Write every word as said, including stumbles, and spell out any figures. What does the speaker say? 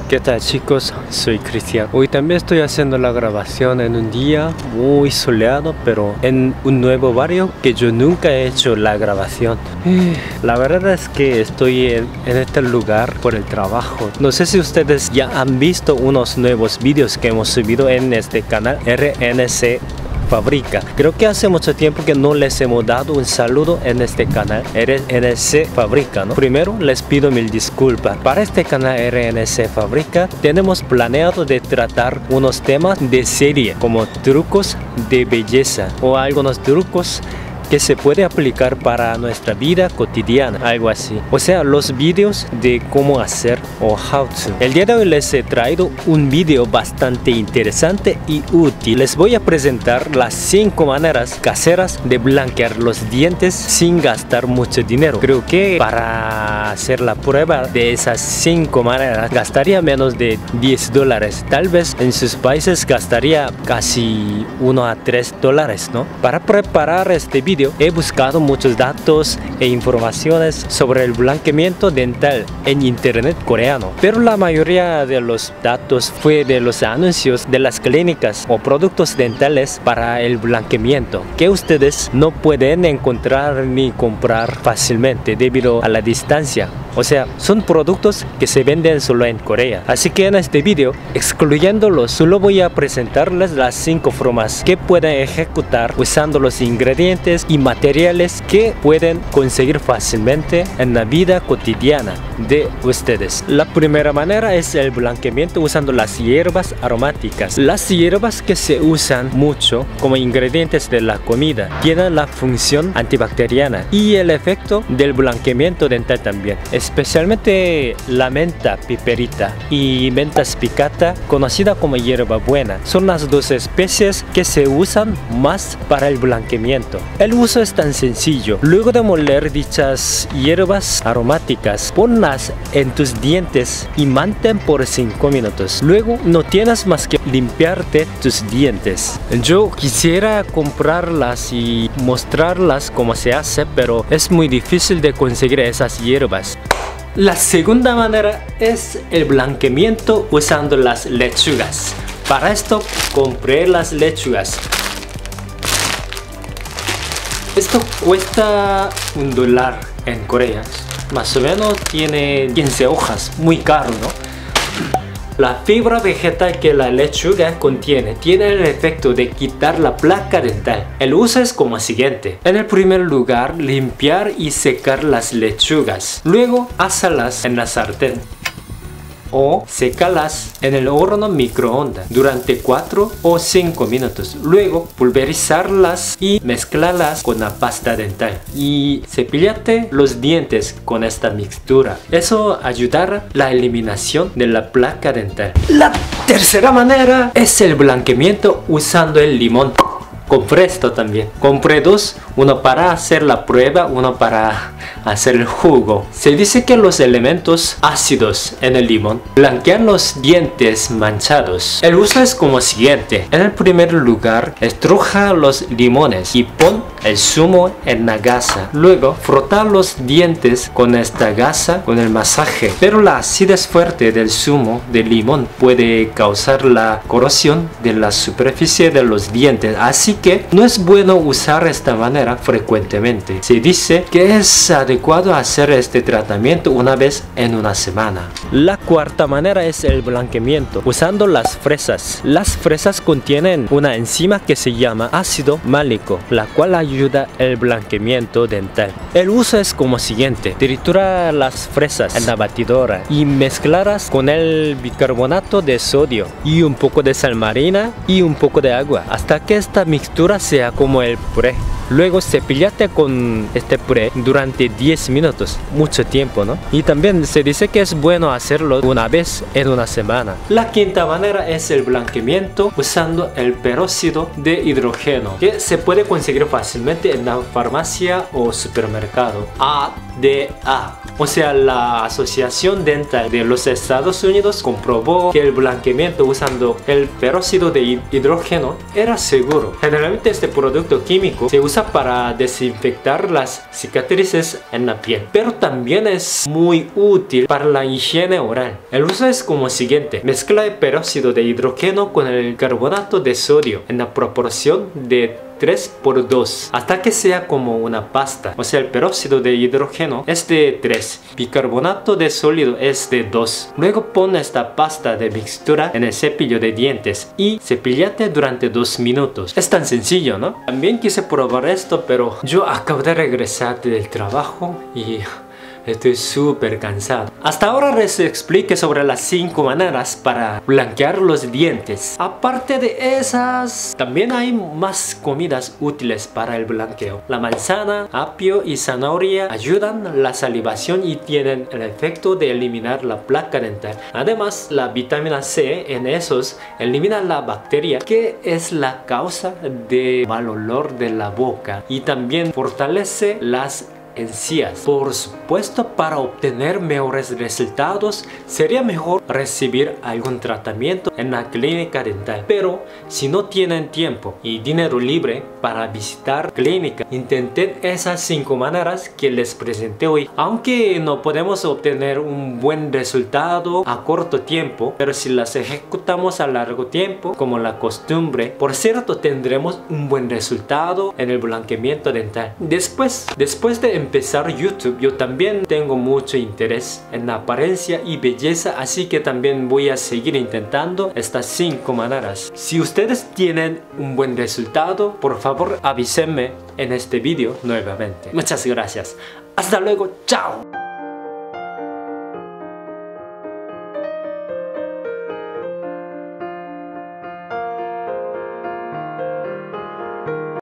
¿Qué tal chicos? Soy Cristian. Hoy también estoy haciendo la grabación en un día muy soleado, pero en un nuevo barrio que yo nunca he hecho la grabación. La verdad es que estoy en, en este lugar por el trabajo. No sé si ustedes ya han visto unos nuevos vídeos que hemos subido en este canal R N C Fabrica. Creo que hace mucho tiempo que no les hemos dado un saludo en este canal R N C Fabrica, ¿no? Primero les pido mil disculpas. Para este canal R N C Fabrica tenemos planeado de tratar unos temas de serie como trucos de belleza o algunos trucos que se puede aplicar para nuestra vida cotidiana, algo así. O sea, los vídeos de cómo hacer o how to. El día de hoy les he traído un vídeo bastante interesante y útil. Les voy a presentar las cinco maneras caseras de blanquear los dientes sin gastar mucho dinero. Creo que para hacer la prueba de esas cinco maneras gastaría menos de diez dólares. Tal vez en sus países gastaría casi uno a tres dólares, ¿no? Para preparar este vídeo he buscado muchos datos e informaciones sobre el blanqueamiento dental en internet coreano, pero la mayoría de los datos fue de los anuncios de las clínicas o productos dentales para el blanqueamiento que ustedes no pueden encontrar ni comprar fácilmente debido a la distancia. O sea, son productos que se venden solo en Corea. Así que en este vídeo, excluyéndolos, solo voy a presentarles las cinco formas que pueden ejecutar usando los ingredientes y materiales que pueden conseguir fácilmente en la vida cotidiana de ustedes. La primera manera es el blanqueamiento usando las hierbas aromáticas. Las hierbas que se usan mucho como ingredientes de la comida tienen la función antibacteriana y el efecto del blanqueamiento dental también. Especialmente la menta piperita y menta spicata, conocida como hierbabuena, son las dos especies que se usan más para el blanqueamiento. El uso es tan sencillo. Luego de moler dichas hierbas aromáticas, ponlas en tus dientes y mantén por cinco minutos. Luego no tienes más que limpiarte tus dientes. Yo quisiera comprarlas y mostrarlas cómo se hace, pero es muy difícil de conseguir esas hierbas. La segunda manera es el blanqueamiento usando las lechugas. Para esto compré las lechugas. Esto cuesta un dólar en Corea. Más o menos tiene quince hojas. Muy caro, ¿no? La fibra vegetal que la lechuga contiene tiene el efecto de quitar la placa dental. El uso es como siguiente. En el primer lugar, limpiar y secar las lechugas. Luego, asalas en la sartén o sécalas en el horno microondas durante cuatro o cinco minutos. Luego pulverizarlas y mezclarlas con la pasta dental y cepillate los dientes con esta mixtura. Eso ayudará a la eliminación de la placa dental. La tercera manera es el blanqueamiento usando el limón. Compré esto también. Compré dos, uno para hacer la prueba, uno para hacer el jugo. Se dice que los elementos ácidos en el limón blanquean los dientes manchados. El uso es como siguiente. En el primer lugar, estruja los limones y pon el zumo en la gasa. Luego, frotar los dientes con esta gasa con el masaje. Pero la acidez fuerte del zumo de limón puede causar la corrosión de la superficie de los dientes. Así que no es bueno usar esta manera frecuentemente. Se dice que es adecuado hacer este tratamiento una vez en una semana. La cuarta manera es el blanqueamiento usando las fresas. Las fresas contienen una enzima que se llama ácido málico, la cual ayuda el blanqueamiento dental. El uso es como siguiente: tritura las fresas en la batidora y mezclarlas con el bicarbonato de sodio y un poco de sal marina y un poco de agua hasta que esta mixtura sea como el puré. Luego cepillate con este puré durante diez minutos, mucho tiempo, ¿no? Y también se dice que es bueno hacerlo una vez en una semana. La quinta manera es el blanqueamiento usando el peróxido de hidrógeno, que se puede conseguir fácilmente en la farmacia o supermercado. A D A, o sea, la Asociación Dental de los Estados Unidos comprobó que el blanqueamiento usando el peróxido de hidrógeno era seguro. Generalmente este producto químico se usa usa para desinfectar las cicatrices en la piel, pero también es muy útil para la higiene oral. El uso es como siguiente: mezcla el peróxido de hidrógeno con el carbonato de sodio en la proporción de tres por dos hasta que sea como una pasta. O sea, el peróxido de hidrógeno es de tres, bicarbonato de sólido es de dos. Luego pon esta pasta de mixtura en el cepillo de dientes y cepillate durante dos minutos. Es tan sencillo, ¿no? También quise probar esto, pero yo acabo de regresar del trabajo y estoy súper cansado. Hasta ahora les expliqué sobre las cinco maneras para blanquear los dientes. Aparte de esas, también hay más comidas útiles para el blanqueo. La manzana, apio y zanahoria ayudan a la salivación y tienen el efecto de eliminar la placa dental. Además, la vitamina C en esos elimina la bacteria que es la causa de mal olor de la boca y también fortalece las encías. Por supuesto, para obtener mejores resultados sería mejor recibir algún tratamiento en la clínica dental, pero si no tienen tiempo y dinero libre para visitar clínica, intenten esas cinco maneras que les presenté hoy. Aunque no podemos obtener un buen resultado a corto tiempo, pero si las ejecutamos a largo tiempo como la costumbre, por cierto, tendremos un buen resultado en el blanqueamiento dental. Después, después de empezar YouTube, yo también tengo mucho interés en la apariencia y belleza, así que también voy a seguir intentando estas cinco maneras. Si ustedes tienen un buen resultado, por favor avísenme en este vídeo nuevamente. Muchas gracias. Hasta luego. Chao.